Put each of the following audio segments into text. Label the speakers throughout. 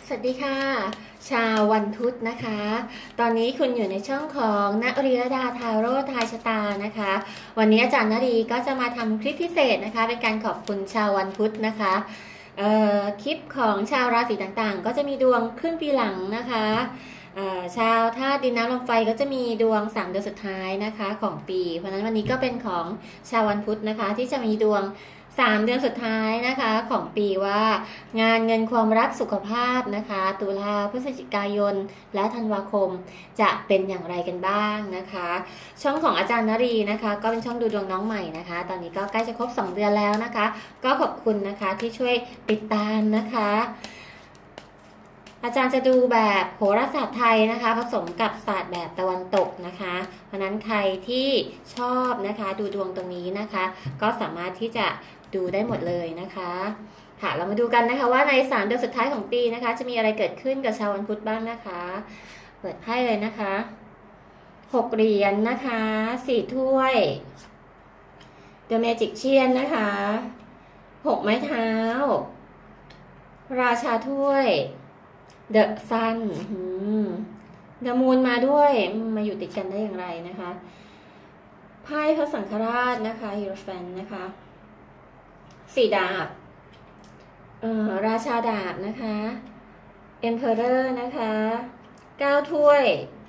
Speaker 1: สวัสดีค่ะชาววันพุธนะคะตอนนี้คุณอยู่ในช่องของณรีรดาทาโร่ทายชะตานะคะวันนี้อาจารย์ณรีก็จะมาทำคลิปพิเศษนะคะเป็นการขอบคุณชาววันพุธนะคะคลิปของชาวราศีต่างๆก็จะมีดวงครึ่งปีหลังนะคะชาวธาตุดินน้ำลมไฟก็จะมีดวง3 เดือนสุดท้ายนะคะของปีเพราะฉะนั้นวันนี้ก็เป็นของชาววันพุธนะคะที่จะมีดวง3 เดือนสุดท้ายนะคะของปีว่างานเงินความรักสุขภาพนะคะตุลาพฤศจิกายนและธันวาคมจะเป็นอย่างไรกันบ้างนะคะช่องของอาจารย์ณรีนะคะก็เป็นช่องดูดวงน้องใหม่นะคะตอนนี้ก็ใกล้จะครบ2 เดือนแล้วนะคะก็ขอบคุณนะคะที่ช่วยติดตามนะคะอาจารย์จะดูแบบโหราศาสตร์ไทยนะคะผสมกับศาสตร์แบบตะวันตกนะคะเพราะนั้นใครที่ชอบนะคะดูดวงตรงนี้นะคะก็สามารถที่จะดูได้หมดเลยนะคะค่ะเรามาดูกันนะคะว่าใน3 เดือนสุดท้ายของปีนะคะจะมีอะไรเกิดขึ้นกับชาววันพุธบ้างนะคะเปิดไพ่เลยนะคะ6 เหรียญนะคะ4 ถ้วย The Magician นะคะ6 ไม้เท้าราชาถ้วยThe Sun The Moon มาด้วยมาอยู่ติดกันได้อย่างไรนะคะไพ่พระสังฆราชนะคะฮีโรแฟนนะคะ4 ดาบราชาดาบนะคะ Emperor นะคะ9 ถ้วย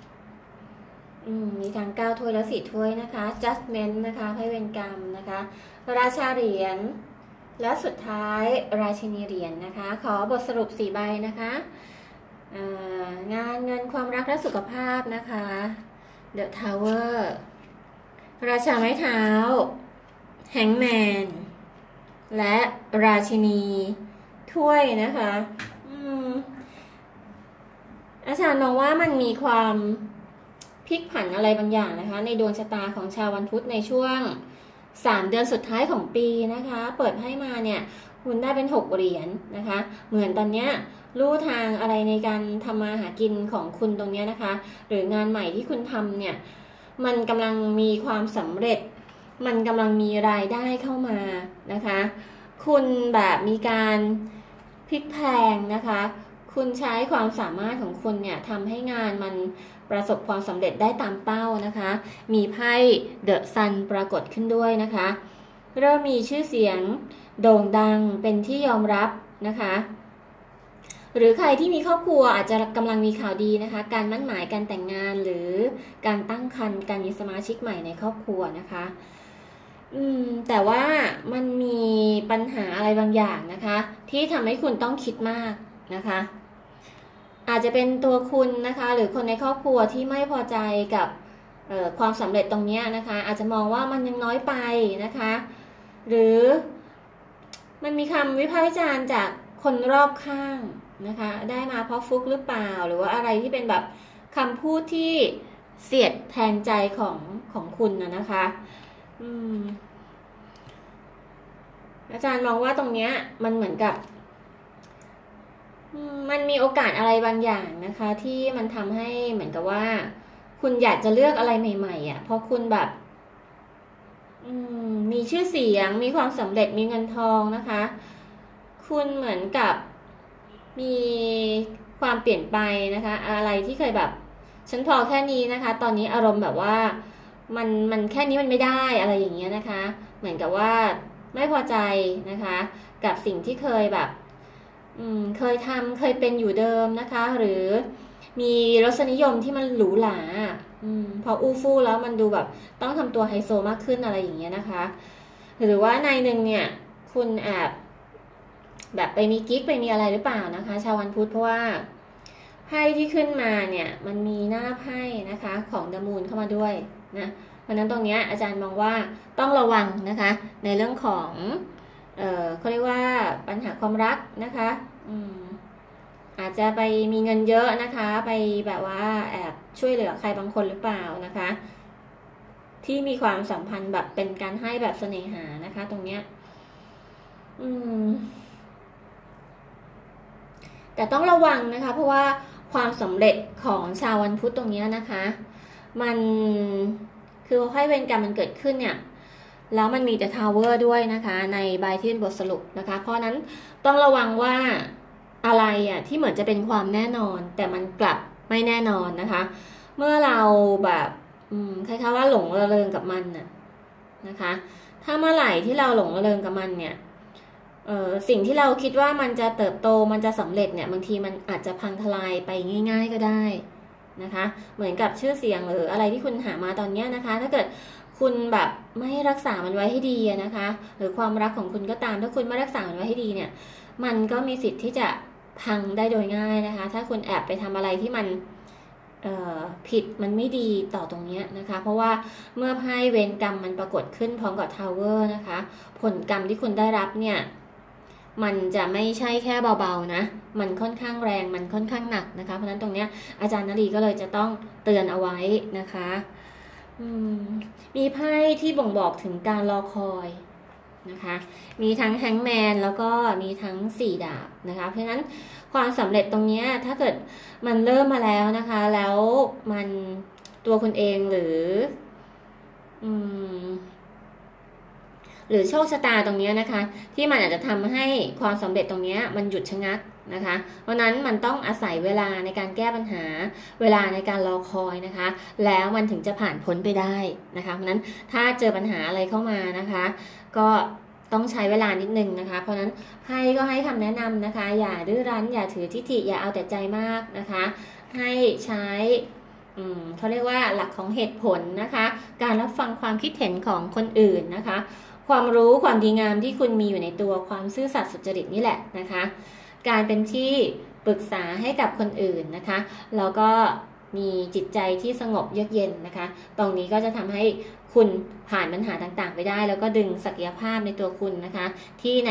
Speaker 1: มีทั้ง9 ถ้วยและ4 ถ้วยนะคะ Judgment นะคะไพ่เวรกรรมนะคะราชาเหรียญและสุดท้ายราชินีเหรียญนะคะขอบทสรุป4 ใบนะคะงานเงินความรักและสุขภาพนะคะ The Tower ราชาไม้เท้า Hangman และราชินีถ้วยนะคะอาจารย์มองว่ามันมีความพลิกผันอะไรบางอย่างนะคะในดวงชะตาของชาววันพุธในช่วง3 เดือนสุดท้ายของปีนะคะเปิดให้มาเนี่ยคุณได้เป็น6 เหรียญนะคะเหมือนตอนเนี้ยลู่ทางอะไรในการทำมาหากินของคุณตรงนี้นะคะหรืองานใหม่ที่คุณทำเนี่ยมันกำลังมีความสำเร็จมันกำลังมีรายได้เข้ามานะคะคุณแบบมีการพลิกแพลงนะคะคุณใช้ความสามารถของคุณเนี่ยทำให้งานมันประสบความสำเร็จได้ตามเป้านะคะมีไพ่ The Sun ปรากฏขึ้นด้วยนะคะเริ่มมีชื่อเสียงโด่งดังเป็นที่ยอมรับนะคะหรือใครที่มีครอบครัวอาจจะกำลังมีข่าวดีนะคะการมั่นหมายการแต่งงานหรือการตั้งครรภ์การมีสมาชิกใหม่ในครอบครัวนะคะแต่ว่ามันมีปัญหาอะไรบางอย่างนะคะที่ทำให้คุณต้องคิดมากนะคะอาจจะเป็นตัวคุณนะคะหรือคนในครอบครัวที่ไม่พอใจกับความสำเร็จตรงนี้นะคะอาจจะมองว่ามันยังน้อยไปนะคะหรือมันมีคำวิพากษ์วิจารณ์จากคนรอบข้างนะคะได้มาเพราะฟุกหรือเปล่าหรือว่าอะไรที่เป็นแบบคำพูดที่เสียดแทงใจของคุณนะคะอาจารย์มองว่าตรงเนี้ยมันเหมือนกับมันมีโอกาสอะไรบางอย่างนะคะที่มันทำให้เหมือนกับว่าคุณอยากจะเลือกอะไรใหม่ๆอ่ะเพราะคุณแบบมีชื่อเสียงมีความสำเร็จมีเงินทองนะคะคุณเหมือนกับมีความเปลี่ยนไปนะคะอะไรที่เคยแบบฉันพอแค่นี้นะคะตอนนี้อารมณ์แบบว่ามันแค่นี้มันไม่ได้อะไรอย่างเงี้ยนะคะเหมือนกับว่าไม่พอใจนะคะกับสิ่งที่เคยแบบเคยทำเคยเป็นอยู่เดิมนะคะหรือมีรสนิยมที่มันหรูหราพออู้ฟู่แล้วมันดูแบบต้องทำตัวไฮโซมากขึ้นอะไรอย่างเงี้ยนะคะหรือว่าในหนึ่งเนี่ยคุณแอบแบบไปมีกิ๊กไปมีอะไรหรือเปล่านะคะชาววันพุธเพราะว่าไพ่ที่ขึ้นมาเนี่ยมันมีหน้าไพ่นะคะของเดอะมูนเข้ามาด้วยนะเพราะนั้นตรงนี้อาจารย์มองว่าต้องระวังนะคะในเรื่องของเขาเรียกว่าปัญหาความรักนะคะอาจจะไปมีเงินเยอะนะคะไปแบบว่าแอบช่วยเหลือใครบางคนหรือเปล่านะคะที่มีความสัมพันธ์แบบเป็นการให้แบบเสน่หานะคะตรงเนี้ยแต่ต้องระวังนะคะเพราะว่าความสำเร็จของชาววันพุธตรงนี้นะคะมันคือให้เวรกรรมมันเกิดขึ้นเนี่ยแล้วมันมีThe Towerด้วยนะคะในใบที่เป็นบทสรุปนะคะเพราะนั้นต้องระวังว่าอะไรที่เหมือนจะเป็นความแน่นอนแต่มันกลับไม่แน่นอนนะคะเมื่อเราแบบคล้ายๆว่าหลงระเริงกับมันนะคะถ้าเมื่อไหร่ที่เราหลงระเริงกับมันเนี่ยสิ่งที่เราคิดว่ามันจะเติบโตมันจะสำเร็จเนี่ยบางทีมันอาจจะพังทลายไปง่ายๆก็ได้นะคะเหมือนกับชื่อเสียงหรืออะไรที่คุณหามาตอนนี้นะคะถ้าเกิดคุณแบบไม่รักษามันไว้ให้ดีนะคะหรือความรักของคุณก็ตามถ้าคุณไม่รักษามันไว้ให้ดีเนี่ยมันก็มีสิทธิ์ที่จะพังได้โดยง่ายนะคะถ้าคุณแอบไปทำอะไรที่มันผิดมันไม่ดีต่อตรงนี้นะคะเพราะว่าเมื่อไพ่เวรกรรมมันปรากฏขึ้นพร้อมกับทาวเวอร์นะคะผลกรรมที่คุณได้รับเนี่ยมันจะไม่ใช่แค่เบาๆนะมันค่อนข้างแรงมันค่อนข้างหนักนะคะเพราะฉะนั้นตรงนี้อาจารย์นลีก็เลยจะต้องเตือนเอาไว้นะคะมีไพ่ที่บ่งบอกถึงการรอคอยนะคะมีทั้งแฮงแมนแล้วก็มีทั้ง4ดาบนะคะเพราะฉะนั้นความสำเร็จตรงนี้ถ้าเกิดมันเริ่มมาแล้วนะคะแล้วมันตัวคุณเองหรือโชคชะตาตรงนี้นะคะที่มันอาจจะทำให้ความสำเร็จตรงนี้มันหยุดชะงักนะคะเพราะนั้นมันต้องอาศัยเวลาในการแก้ปัญหาเวลาในการรอคอยนะคะแล้วมันถึงจะผ่านพ้นไปได้นะคะเพราะนั้นถ้าเจอปัญหาอะไรเข้ามานะคะก็ต้องใช้เวลานิดนึงนะคะเพราะนั้นไพ่ก็ให้คำแนะนำนะคะอย่าดื้อรั้นอย่าถือทิฐิอย่าเอาแต่ใจมากนะคะให้ใช้เขาเรียกว่าหลักของเหตุผลนะคะการรับฟังความคิดเห็นของคนอื่นนะคะความรู้ความดีงามที่คุณมีอยู่ในตัวความซื่อสัตย์สุจริตนี่แหละนะคะการเป็นที่ปรึกษาให้กับคนอื่นนะคะแล้วก็มีจิตใจที่สงบเยือกเย็นนะคะตรงนี้ก็จะทำให้คุณผ่านปัญหาต่างๆไปได้แล้วก็ดึงศักยภาพในตัวคุณนะคะที่ใน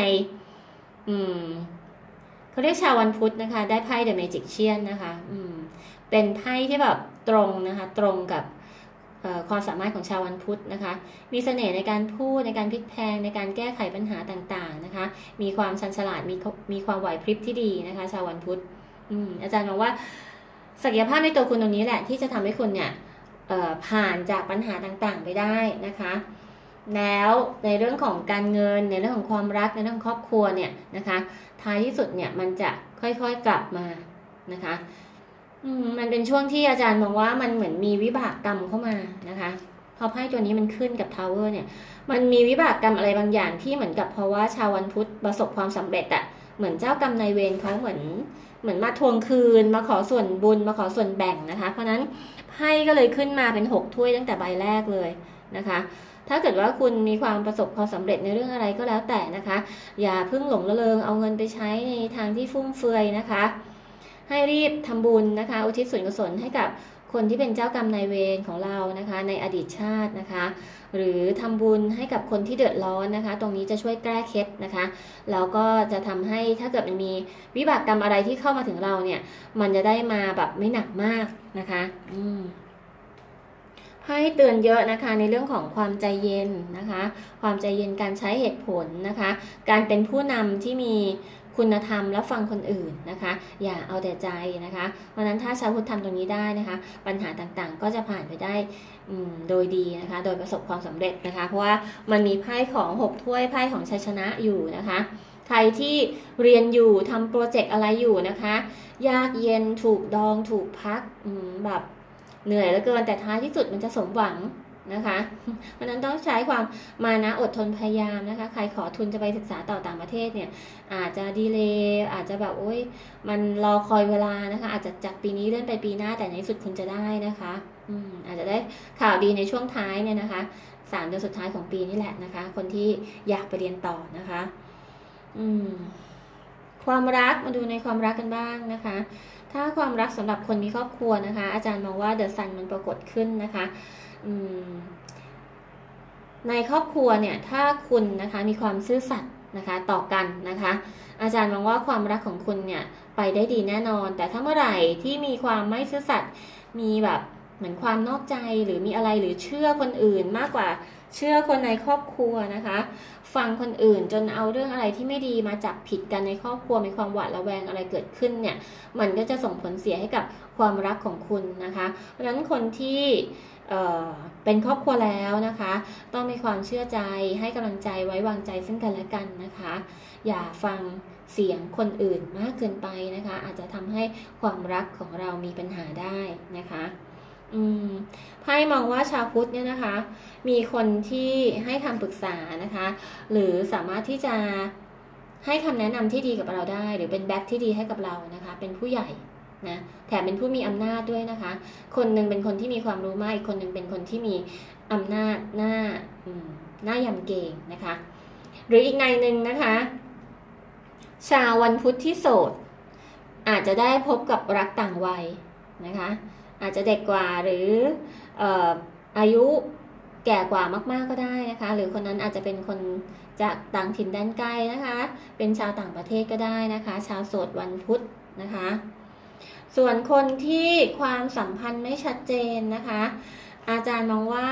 Speaker 1: เขาเรียกชาววันพุธนะคะได้ไพ่ The Magician นะคะเป็นไพ่ที่แบบตรงนะคะตรงกับความสามารถของชาววันพุธนะคะมีเสน่ห์ในการพูดในการพลิกแพลงในการแก้ไขปัญหาต่างๆนะคะมีความชันฉลาดมีความไหวพริบที่ดีนะคะชาววันพุธอาจารย์มองว่าศักยภาพในตัวคุณตรงนี้แหละที่จะทำให้คุณเนี่ยผ่านจากปัญหาต่างๆไปได้นะคะแล้วในเรื่องของการเงินในเรื่องของความรักในเรื่องครอบครัวเนี่ยนะคะท้ายที่สุดเนี่ยมันจะค่อยๆกลับมานะคะมันเป็นช่วงที่อาจารย์มองว่ามันเหมือนมีวิบากกรรมเข้ามานะคะพอไพ่ตัวนี้มันขึ้นกับทาวเวอร์เนี่ยมันมีวิบากกรรมอะไรบางอย่างที่เหมือนกับเพราะว่าชาววันพุธประสบความสำเร็จเหมือนเจ้ากรรมนายเวรเขาเหมือนมาทวงคืนมาขอส่วนบุญมาขอส่วนแบ่งนะคะเพราะนั้นไพ่ก็เลยขึ้นมาเป็น6ถ้วยตั้งแต่ใบแรกเลยนะคะถ้าเกิดว่าคุณมีความประสบความสำเร็จในเรื่องอะไรก็แล้วแต่นะคะอย่าเพิ่งหลงระเริงเอาเงินไปใช้ในทางที่ฟุ่มเฟือยนะคะให้รีบทำบุญนะคะอุทิศส่วนกุศลให้กับคนที่เป็นเจ้ากรรมนายเวรของเรานะคะในอดีตชาตินะคะหรือทำบุญให้กับคนที่เดือดร้อนนะคะตรงนี้จะช่วยแก้เคล็ดนะคะแล้วก็จะทำให้ถ้าเกิดมันมีวิบากกรรมอะไรที่เข้ามาถึงเราเนี่ยมันจะได้มาแบบไม่หนักมากนะคะให้เตือนเยอะนะคะในเรื่องของความใจเย็นนะคะความใจเย็นการใช้เหตุผลนะคะการเป็นผู้นำที่มีคุณธรรมและฟังคนอื่นนะคะอย่าเอาแต่ใจนะคะเพราะฉะนั้นถ้าชาวพุทธทำตรงนี้ได้นะคะปัญหาต่างๆก็จะผ่านไปได้โดยดีนะคะโดยประสบความสำเร็จนะคะเพราะว่ามันมีไพ่ของ6ถ้วยไพ่ของชัยชนะอยู่นะคะใครที่เรียนอยู่ทำโปรเจกต์อะไรอยู่นะคะยากเย็นถูกดองถูกพักแบบเหนื่อยเหลือเกินแต่ท้ายที่สุดมันจะสมหวังนะคะเพราะนั้นต้องใช้ความมานะอดทนพยายามนะคะใครขอทุนจะไปศึกษาต่อต่างประเทศเนี่ยอาจจะดีเลย์อาจจะแบบมันรอคอยเวลานะคะอาจจะจากปีนี้เลื่อนไปปีหน้าแต่ในที่สุดคุณจะได้นะคะอาจจะได้ข่าวดีในช่วงท้ายเนี่ยนะคะ3 เดือนสุดท้ายของปีนี่แหละนะคะคนที่อยากไปเรียนต่อนะคะความรักมาดูในความรักกันบ้างนะคะถ้าความรักสำหรับคนมีครอบครัวนะคะอาจารย์มองว่าเดอะซันมันปรากฏขึ้นนะคะในครอบครัวเนี่ยถ้าคุณนะคะมีความซื่อสัตย์นะคะต่อกันนะคะอาจารย์มองว่าความรักของคุณเนี่ยไปได้ดีแน่นอนแต่ถ้าเมื่อไหร่ที่มีความไม่ซื่อสัตย์มีแบบเหมือนความนอกใจหรือมีอะไรหรือเชื่อคนอื่นมากกว่าเชื่อคนในครอบครัวนะคะฟังคนอื่นจนเอาเรื่องอะไรที่ไม่ดีมาจับผิดกันในครอบครัวมีความหวาดระแวงอะไรเกิดขึ้นเนี่ยมันก็จะส่งผลเสียให้กับความรักของคุณนะคะเพราะฉะนั้นคนที่เป็นครอบครัวแล้วนะคะต้องมีความเชื่อใจให้กำลังใจไว้วางใจซึ่งกันและกันนะคะอย่าฟังเสียงคนอื่นมากเกินไปนะคะอาจจะทำให้ความรักของเรามีปัญหาได้นะคะไพ่มองว่าชาวพุทธเนี่ยนะคะมีคนที่ให้คำปรึกษานะคะหรือสามารถที่จะให้คำแนะนำที่ดีกับเราได้หรือเป็นแบ็คที่ดีให้กับเรานะคะเป็นผู้ใหญ่นะแถมเป็นผู้มีอำนาจด้วยนะคะคนหนึ่งเป็นคนที่มีความรู้มากอีกคนหนึ่งเป็นคนที่มีอำนาจหน้ายำเกรงนะคะหรืออีกในหนึ่งนะคะชาววันพุธที่โสดอาจจะได้พบกับรักต่างวัยนะคะอาจจะเด็กกว่าหรืออายุแก่กว่ามากๆก็ได้นะคะหรือคนนั้นอาจจะเป็นคนจากต่างถิ่นแดนไกลนะคะเป็นชาวต่างประเทศก็ได้นะคะชาวโสดวันพุธนะคะส่วนคนที่ความสัมพันธ์ไม่ชัดเจนนะคะอาจารย์มองว่า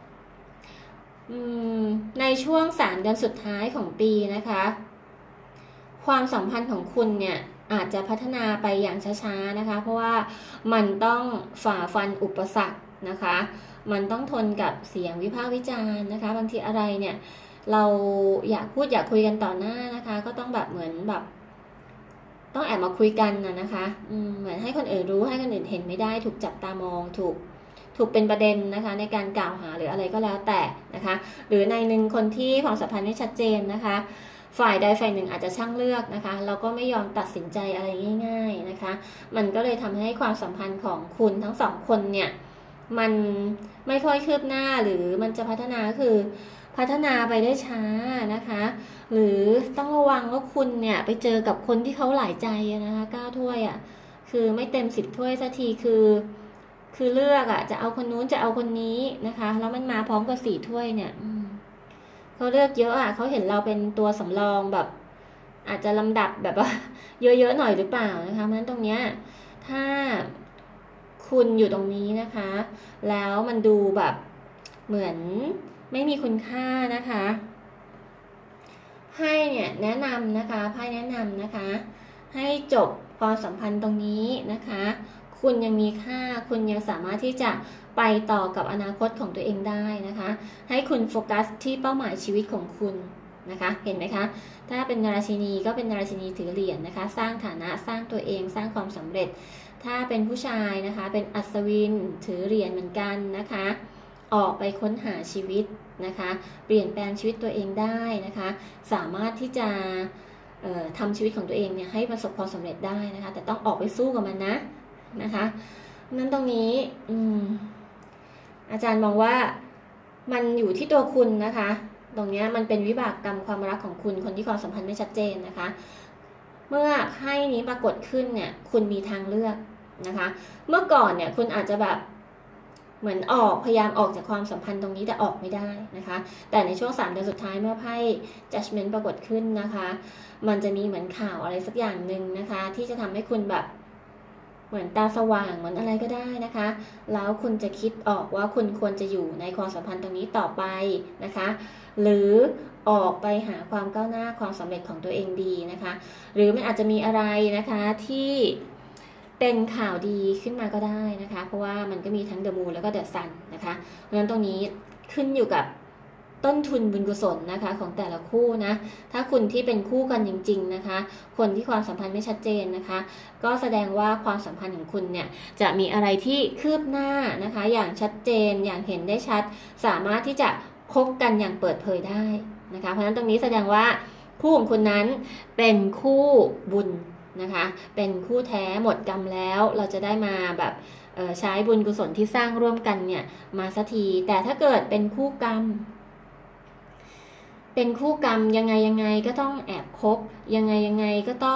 Speaker 1: ในช่วง3 เดือนสุดท้ายของปีนะคะความสัมพันธ์ของคุณเนี่ยอาจจะพัฒนาไปอย่างช้าๆนะคะเพราะว่ามันต้องฝ่าฟันอุปสรรคนะคะมันต้องทนกับเสียงวิพากษ์วิจารณ์นะคะบางทีอะไรเนี่ยเราอยากพูดอยากคุยกันต่อหน้านะคะก็ต้องแบบเหมือนแบบต้องแอบมาคุยกันนะคะเหมือนให้คนอื่นรู้ให้คนอื่นเห็นไม่ได้ถูกจับตามองถูกเป็นประเด็นนะคะในการกล่าวหาหรืออะไรก็แล้วแต่นะคะหรือในหนึ่งคนที่ความสัมพันธ์ไม่ชัดเจนนะคะฝ่ายใดฝ่ายหนึ่งอาจจะช่างเลือกนะคะแล้วก็ไม่ยอมตัดสินใจอะไรง่ายๆนะคะมันก็เลยทำให้ความสัมพันธ์ของคุณทั้งสองคนเนี่ยมันไม่ค่อยคืบหน้าหรือมันจะพัฒนาคือพัฒนาไปได้ช้านะคะหรือต้องระวังว่าคุณเนี่ยไปเจอกับคนที่เขาหลายใจนะคะ9 ถ้วยอ่ะคือไม่เต็ม10 ถ้วยสักทีคือเลือกอ่ะจะเอาคนนู้นจะเอาคนนี้นะคะแล้วมันมาพร้อมกับ4 ถ้วยเนี่ยเขาเลือกเยอะอ่ะเขาเห็นเราเป็นตัวสำรองแบบอาจจะลำดับแบบว่าเยอะๆหน่อยหรือเปล่านะคะเพราะฉะนั้นตรงเนี้ยถ้าคุณอยู่ตรงนี้นะคะแล้วมันดูแบบเหมือนไม่มีคุณค่านะคะให้เนี่ยแนะนำนะคะไพ่แนะนำนะคะให้จบความสัมพันธ์ตรงนี้นะคะคุณยังมีค่าคุณยังสามารถที่จะไปต่อกับอนาคตของตัวเองได้นะคะให้คุณโฟกัสที่เป้าหมายชีวิตของคุณนะคะเห็นไหมคะถ้าเป็นราชินีก็เป็นราชินีถือเหรียญนะคะสร้างฐานะสร้างตัวเองสร้างความสำเร็จถ้าเป็นผู้ชายนะคะเป็นอัศวินถือเหรียญเหมือนกันนะคะออกไปค้นหาชีวิตนะคะเปลี่ยนแปลงชีวิตตัวเองได้นะคะสามารถที่จะทำชีวิตของตัวเองเนี่ยให้ประสบความสำเร็จได้นะคะแต่ต้องออกไปสู้กับมันนะคะนั้นตรงนี้อาจารย์มองว่ามันอยู่ที่ตัวคุณนะคะตรงนี้มันเป็นวิบากกรรมความรักของคุณคนที่ความสัมพันธ์ไม่ชัดเจนนะคะเมื่อไพ่นี้ปรากฏขึ้นเนี่ยคุณมีทางเลือกนะคะเมื่อก่อนเนี่ยคุณอาจจะแบบเหมือนพยายามออกจากความสัมพันธ์ตรงนี้แต่ออกไม่ได้นะคะแต่ในช่วง3 เดือนสุดท้ายเมื่อไพ่ judgment ปรากฏขึ้นนะคะมันจะมีเหมือนข่าวอะไรสักอย่างหนึ่งนะคะที่จะทำให้คุณแบบเหมือนตาสว่างเหมือนอะไรก็ได้นะคะแล้วคุณจะคิดออกว่าคุณควรจะอยู่ในความสัมพันธ์ตรงนี้ต่อไปนะคะหรือออกไปหาความก้าวหน้าความสำเร็จของตัวเองดีนะคะหรือมันอาจจะมีอะไรนะคะที่เป็นข่าวดีขึ้นมาก็ได้นะคะเพราะว่ามันก็มีทั้ง The Moon แล้วก็ The Sun นะคะเพราะฉะนั้นตรงนี้ขึ้นอยู่กับต้นทุนบุญกุศลนะคะของแต่ละคู่นะถ้าคุณที่เป็นคู่กันจริงๆนะคะคนที่ความสัมพันธ์ไม่ชัดเจนนะคะก็แสดงว่าความสัมพันธ์ของคุณเนี่ยจะมีอะไรที่คืบหน้านะคะอย่างชัดเจนอย่างเห็นได้ชัดสามารถที่จะคบกันอย่างเปิดเผยได้นะคะเพราะฉะนั้นตรงนี้แสดงว่าคู่ของคุณนั้นเป็นคู่บุญนะคะเป็นคู่แท้หมดกรรมแล้วเราจะได้มาแบบใช้บุญกุศลที่สร้างร่วมกันเนี่ยมาสักทีแต่ถ้าเกิดเป็นคู่กรรมยังไงก็ต้องแอบคบยังไงก็ต้อง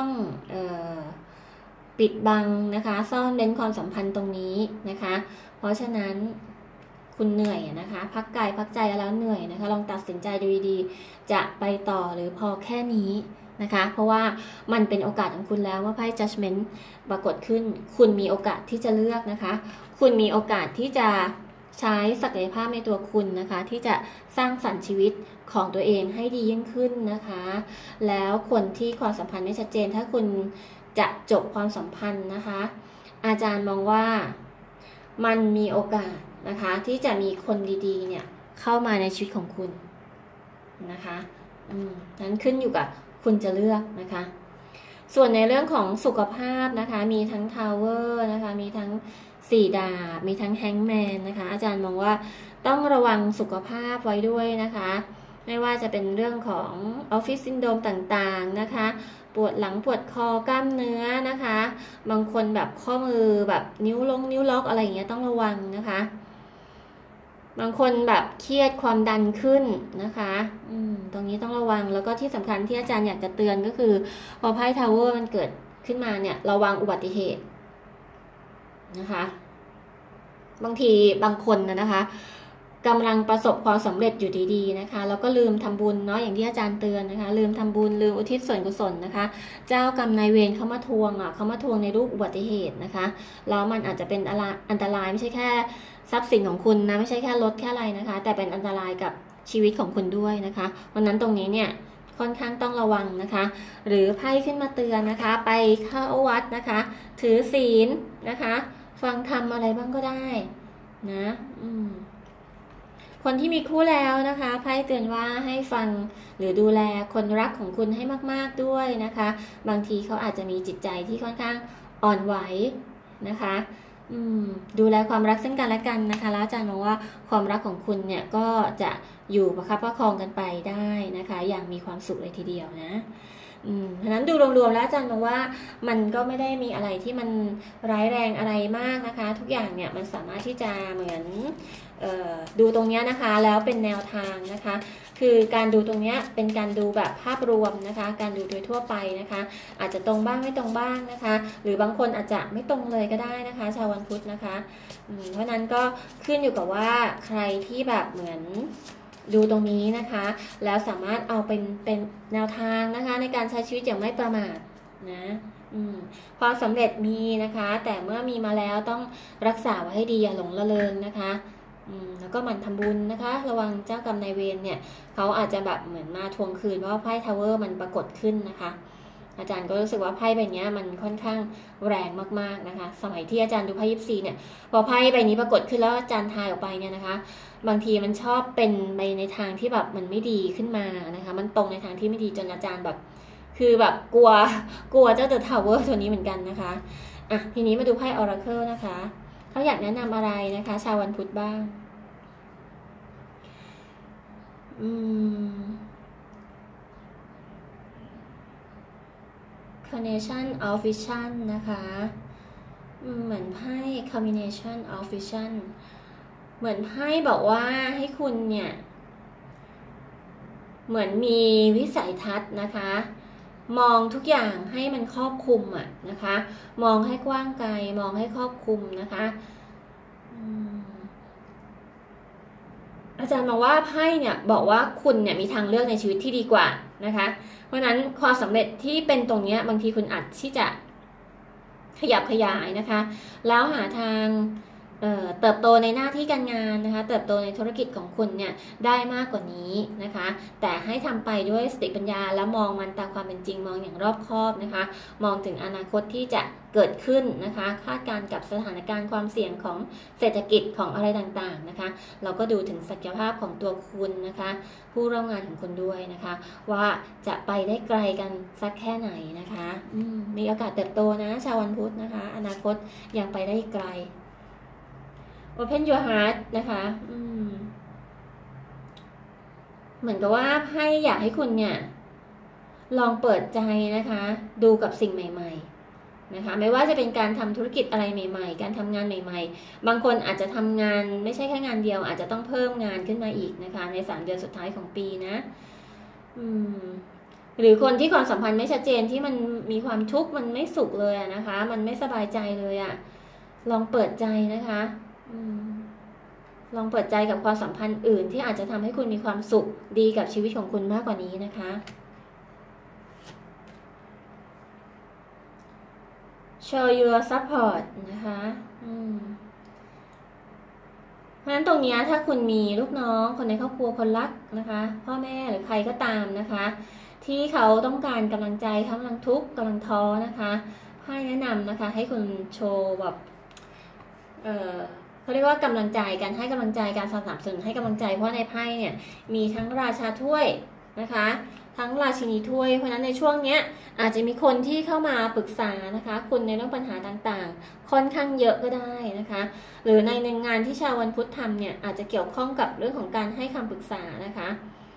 Speaker 1: ปิดบังนะคะซ่อนเร้นความสัมพันธ์ตรงนี้นะคะเพราะฉะนั้นคุณเหนื่อยนะคะพักกายพักใจแล้วเหนื่อยนะคะลองตัดสินใจดูดีๆจะไปต่อหรือพอแค่นี้นะคะเพราะว่ามันเป็นโอกาสของคุณแล้วว่าไพ่ judgment ปรากฏขึ้นคุณมีโอกาสที่จะเลือกนะคะคุณมีโอกาสที่จะใช้ศักยภาพในตัวคุณนะคะที่จะสร้างสรรค์ชีวิตของตัวเองให้ดียิ่งขึ้นนะคะแล้วคนที่ความสัมพันธ์ไม่ชัดเจนถ้าคุณจะจบความสัมพันธ์นะคะอาจารย์มองว่ามันมีโอกาสนะคะที่จะมีคนดีๆเนี่ยเข้ามาในชีวิตของคุณนะคะนั้นขึ้นอยู่กับคุณจะเลือกนะคะส่วนในเรื่องของสุขภาพนะคะมีทั้งทาวเวอร์นะคะมีทั้ง4 ดาบมีทั้งแฮงแมนนะคะอาจารย์มองว่าต้องระวังสุขภาพไว้ด้วยนะคะไม่ว่าจะเป็นเรื่องของออฟฟิศซินโดรมต่างๆนะคะปวดหลังปวดคอกล้ามเนื้อนะคะบางคนแบบข้อมือแบบนิ้วล็อกอะไรอย่างเงี้ยต้องระวังนะคะบางคนแบบเครียดความดันขึ้นนะคะตรงนี้ต้องระวังแล้วก็ที่สำคัญที่อาจารย์อยากจะเตือนก็คือพอไพ่ทาวเวอร์มันเกิดขึ้นมาเนี่ยระวังอุบัติเหตุนะคะบางทีบางคนนะคะกำลังประสบความสำเร็จอยู่ดีๆนะคะแล้วก็ลืมทำบุญเนาะอย่างที่อาจารย์เตือนนะคะลืมทำบุญลืมอุทิศส่วนกุศลนะคะเจ้ากรรมนายเวรเขามาทวงเขามาทวงในรูปอุบัติเหตุนะคะแล้วมันอาจจะเป็นอันตรายไม่ใช่แค่ทรัพย์สินของคุณนะไม่ใช่แค่รถแค่อะไรนะคะแต่เป็นอันตรายกับชีวิตของคุณด้วยนะคะเพราะนั้นตรงนี้เนี่ยค่อนข้างต้องระวังนะคะหรือไพ่ขึ้นมาเตือนนะคะไปเข้าวัดนะคะถือศีลนะคะฟังธรรมอะไรบ้างก็ได้นะคนที่มีคู่แล้วนะคะไพ่เตือนว่าให้ฟังหรือดูแลคนรักของคุณให้มากๆด้วยนะคะบางทีเขาอาจจะมีจิตใจที่ค่อนข้างอ่อนไหวนะคะดูแลความรักซึ่งกันและกันนะคะแล้วอาจารย์มองว่าความรักของคุณเนี่ยก็จะอยู่ประคับประคองกันไปได้นะคะอย่างมีความสุขเลยทีเดียวนะเพราะนั้นดูรวมๆแล้วอาจารย์มองว่ามันก็ไม่ได้มีอะไรที่มันร้ายแรงอะไรมากนะคะทุกอย่างเนี่ยมันสามารถที่จะเหมือนดูตรงนี้นะคะแล้วเป็นแนวทางนะคะคือการดูตรงนี้เป็นการดูแบบภาพรวมนะคะการดูโดยทั่วไปนะคะอาจจะตรงบ้างไม่ตรงบ้างนะคะหรือบางคนอาจจะไม่ตรงเลยก็ได้นะคะชาววันพุธนะคะเพราะนั้นก็ขึ้นอยู่กับว่าใครที่แบบเหมือนดูตรงนี้นะคะแล้วสามารถเอาเป็นแนวทางนะคะในการใช้ชีวิตอย่างไม่ประมาทนะความสำเร็จมีนะคะแต่เมื่อมีมาแล้วต้องรักษาไว้ให้ดีอย่าหลงละเลงนะคะแล้วก็มันทำบุญนะคะระวังเจ้ากรรมนายเวรเนี่ยเขาอาจจะแบบเหมือนมาทวงคืนเพราะว่าไพ่ทาวเวอร์มันปรากฏขึ้นนะคะอาจารย์ก็รู้สึกว่าไพ่ใบนี้มันค่อนข้างแรงมากๆนะคะสมัยที่อาจารย์ดูไพ่ยิปซีเนี่ยพอไพ่ใบนี้ปรากฏขึ้นแล้วอาจารย์ทายออกไปเนี่ยนะคะบางทีมันชอบเป็นไปในทางที่แบบมันไม่ดีขึ้นมานะคะมันตรงในทางที่ไม่ดีจนอาจารย์แบบคือแบบกลัวเจ้าThe Towerตัวนี้เหมือนกันนะคะทีนี้มาดูไพ่ Oracle นะคะเขาอยากแนะนำอะไรนะคะชาววันพุธบ้างCombination of Vision นะคะเหมือนไพ่ Combination of Vision เหมือนไพ่บอกว่าให้คุณเนี่ยเหมือนมีวิสัยทัศน์นะคะมองทุกอย่างให้มันครอบคลุมนะคะมองให้กว้างไกลมองให้ครอบคลุมนะคะอาจารย์มองว่าไพ่เนี่ยบอกว่าคุณเนี่ยมีทางเลือกในชีวิตที่ดีกว่านะคะเพราะนั้นความสำเร็จที่เป็นตรงนี้บางทีคุณอาจที่จะขยับขยายนะคะแล้วหาทางเติบโตในหน้าที่การงานนะคะเติบโตในธุรกิจของคุณเนี่ยได้มากกว่านี้นะคะแต่ให้ทำไปด้วยสติปัญญาและมองมันตามความเป็นจริงมองอย่างรอบคอบนะคะมองถึงอนาคตที่จะเกิดขึ้นนะคะคาดการณ์กับสถานการณ์ความเสี่ยงของเศรษฐกิจของอะไรต่างๆนะคะเราก็ดูถึงศักยภาพของตัวคุณนะคะผู้ร่วมงานของคุณด้วยนะคะว่าจะไปได้ไกลกันสักแค่ไหนนะคะมีโอกาสเติบโตนะชาววันพุธนะคะอนาคตยังไปได้ไกลOpen your heart นะคะเหมือนกับว่าให้อยากให้คุณเนี่ยลองเปิดใจนะคะดูกับสิ่งใหม่ๆนะคะไม่ว่าจะเป็นการทำธุรกิจอะไรใหม่ๆการทำงานใหม่ๆบางคนอาจจะทำงานไม่ใช่แค่งานเดียวอาจจะต้องเพิ่มงานขึ้นมาอีกนะคะใน3 เดือนสุดท้ายของปีนะหรือคนที่ความสัมพันธ์ไม่ชัดเจนที่มันมีความทุกข์มันไม่สุขเลยนะคะมันไม่สบายใจเลยลองเปิดใจนะคะลองเปิดใจกับความสัมพันธ์อื่นที่อาจจะทำให้คุณมีความสุขดีกับชีวิตของคุณมากกว่านี้นะคะ show your support นะคะเพราะฉะนั้นตรงนี้ถ้าคุณมีลูกน้องคนในครอบครัวคนรักนะคะพ่อแม่หรือใครก็ตามนะคะที่เขาต้องการกำลังใจกำลังทุกข์กำลังท้อนะคะให้แนะนำนะคะให้คุณโชว์แบบเขาเรียกว่ากำลังใจการให้กำลังใจการสนับสนุนให้กำลังใจเพราะในไพ่เนี่ยมีทั้งราชาถ้วยนะคะทั้งราชินีถ้วยเพราะฉะนั้นในช่วงเนี้ยอาจจะมีคนที่เข้ามาปรึกษานะคะคุณในเรื่องปัญหาต่างๆค่อนข้างเยอะก็ได้นะคะหรือในงานที่ชาววันพุธทำเนี่ยอาจจะเกี่ยวข้องกับเรื่องของการให้คำปรึกษานะคะ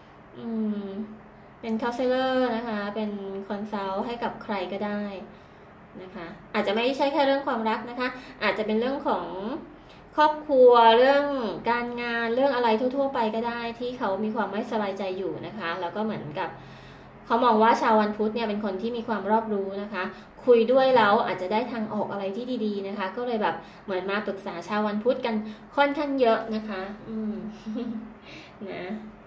Speaker 1: เป็นคาเซเลอร์นะคะเป็นคอนซัลท์ให้กับใครก็ได้นะคะอาจจะไม่ใช่แค่เรื่องความรักนะคะอาจจะเป็นเรื่องของครอบครัวเรื่องการงานเรื่องอะไรทั่วๆไปก็ได้ที่เขามีความไม่สบายใจอยู่นะคะแล้วก็เหมือนกับเขามองว่าชาววันพุธเนี่ยเป็นคนที่มีความรอบรู้นะคะคุยด้วยแล้วอาจจะได้ทางออกอะไรที่ดีๆนะคะก็เลยแบบเหมือนมาปรึกษาชาววันพุธกันค่อนข้างเยอะนะคะนะ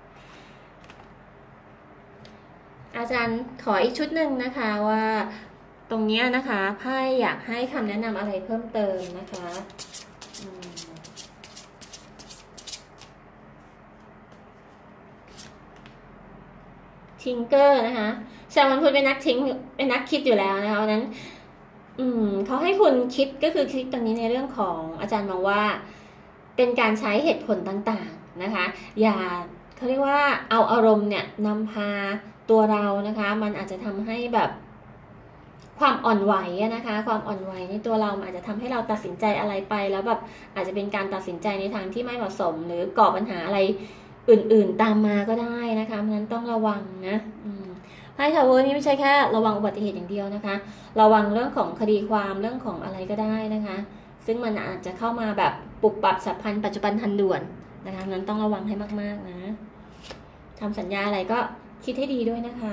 Speaker 1: อาจารย์ขออีกชุดหนึ่งนะคะว่าตรงนี้นะคะไพ่อยากให้คำแนะนำอะไรเพิ่มเติมนะคะทิงเกอร์นะคะชาววันพุธเป็นนักคิดอยู่แล้วนะคะเพราะนั้นเขาให้คุณคิดก็คือคิดตรงนี้ในเรื่องของอาจารย์มองว่าเป็นการใช้เหตุผลต่างๆนะคะอย่าเขาเรียกว่าเอาอารมณ์เนี่ยนำพาตัวเรานะคะมันอาจจะทำให้แบบความอ่อนไหวนะคะความอ่อนไหวในตัวเราอาจจะทำให้เราตัดสินใจอะไรไปแล้วแบบอาจจะเป็นการตัดสินใจในทางที่ไม่เหมาะสมหรือก่อปัญหาอะไรอื่นๆตามมาก็ได้นะคะเพราะฉะนั้นต้องระวังนะไพ่ทาวเวอร์นี่ไม่ใช่แค่ระวังอุบัติเหตุอย่างเดียวนะคะระวังเรื่องของคดีความเรื่องของอะไรก็ได้นะคะซึ่งมันอาจจะเข้ามาแบบปุบปับฉับพลันปัจจุบันทันด่วนนะคะนั้นต้องระวังให้มากๆนะทำสัญญาอะไรก็คิดให้ดีด้วยนะคะ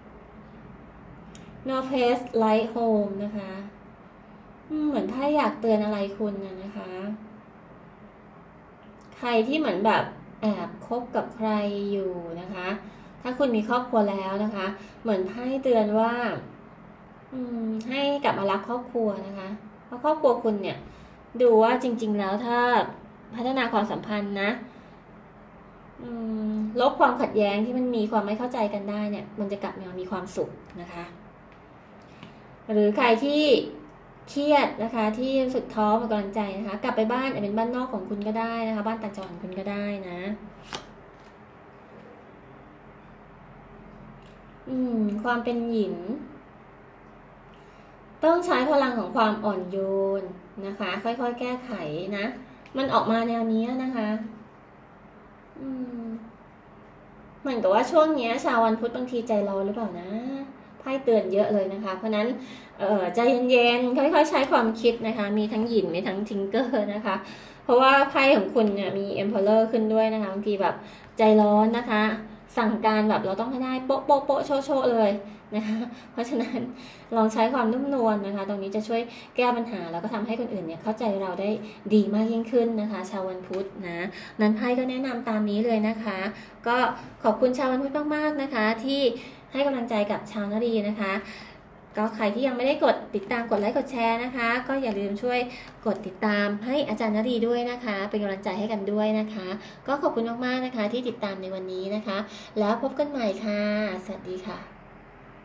Speaker 1: Northwest Light Home นะคะเหมือนไพ่อยากเตือนอะไรคุณนะคะใครที่เหมือนแบบแอบคบกับใครอยู่นะคะถ้าคุณมีครอบครัวแล้วนะคะเหมือนไพ่เตือนว่าให้กลับมารักครอบครัวนะคะเพราะครอบครัวคุณเนี่ยดูว่าจริงๆแล้วถ้าพัฒนาความสัมพันธ์นะลบความขัดแย้งที่มันมีความไม่เข้าใจกันได้เนี่ยมันจะกลับมามีความสุขนะคะหรือใครที่เครียดนะคะที่รู้สึกท้อหมดกำลังใจนะคะกลับไปบ้านอาจเป็นบ้านนอกของคุณก็ได้นะคะบ้านต่างจังหวัดคุณก็ได้นะความเป็นหญิงต้องใช้พลังของความอ่อนโยนนะคะค่อยๆแก้ไขนะมันออกมาแนวนี้นะคะเหมือนกับว่าช่วงนี้ชาววันพุธบางทีใจร้อนหรือเปล่านะไพ่เตือนเยอะเลยนะคะเพราะนั้นใจเย็นๆค่อยๆใช้ความคิดนะคะมีทั้งหยินมีทั้งทิงเกอร์นะคะเพราะว่าไพ่ของคุณเนี่ยมี Emperor ขึ้นด้วยนะคะบางทีแบบใจร้อนนะคะสั่งการแบบเราต้องให้ได้โป๊ะโป๊ะโป๊ะโชะเลยนะคะเพราะฉะนั้นลองใช้ความนุ่มนวลนะคะตรงนี้จะช่วยแก้ปัญหาแล้วก็ทำให้คนอื่นเนี่ยเข้าใจเราได้ดีมากยิ่งขึ้นนะคะชาววันพุธนะนั้นไพ่ก็แนะนำตามนี้เลยนะคะก็ขอบคุณชาววันพุธมากๆนะคะที่ให้กำลังใจกับชาวนารีนะคะก็ใครที่ยังไม่ได้กดติดตามกดไลค์กดแชร์นะคะก็อย่าลืมช่วยกดติดตามให้อาจารย์นารีด้วยนะคะเป็นกำลังใจให้กันด้วยนะคะก็ขอบคุณมากๆนะคะที่ติดตามในวันนี้นะคะแล้วพบกันใหม่ค่ะสวัสดีค่ะ